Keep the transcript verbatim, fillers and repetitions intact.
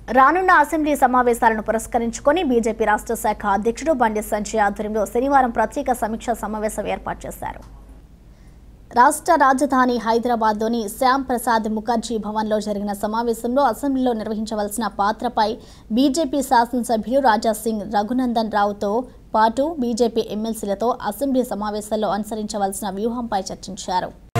రానున్న అసెంబ్లీ సమావేశాలను పురస్కరించుకొని బీజేపీ రాష్ట్ర శాఖ అధ్యక్షుడు బండి సంజయ్ ఆధ్వర్యంలో శనివారం ప్రత్యేక సమీక్షా సమావేశం ఏర్పాటు చేశారు. రాష్ట్ర రాజధాని హైదరాబాద్లోని శ్యామ్ ప్రసాద్ ముఖర్జీ భవన్లో జరిగిన సమావేశంలో అసెంబ్లీలో నిర్వహించవలసిన పాత్రపై బీజేపీ శాసనసభ్యులు రాజా సింగ్ రఘునందన్ రావుతో పాటు బీజేపీ ఎమ్మెల్సీలతో అసెంబ్లీ సమావేశాల్లో అనుసరించవలసిన వ్యూహంపై చర్చించారు.